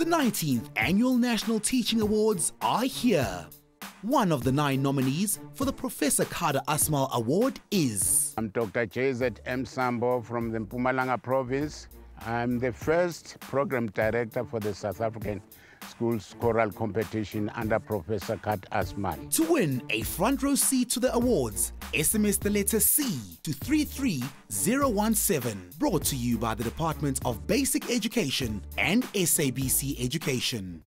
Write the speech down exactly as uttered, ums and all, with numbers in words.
nineteenth Annual National Teaching Awards are here. One of the nine nominees for the Professor Kader Asmal Award is... I'm Doctor J Z M Sambo from the Mpumalanga province. I'm the first program director for the South African Schools Choral Competition under Professor Kader Asmal. To win a front row seat to the awards, S M S the letter C to three three zero one seven. Brought to you by the Department of Basic Education and S A B C Education.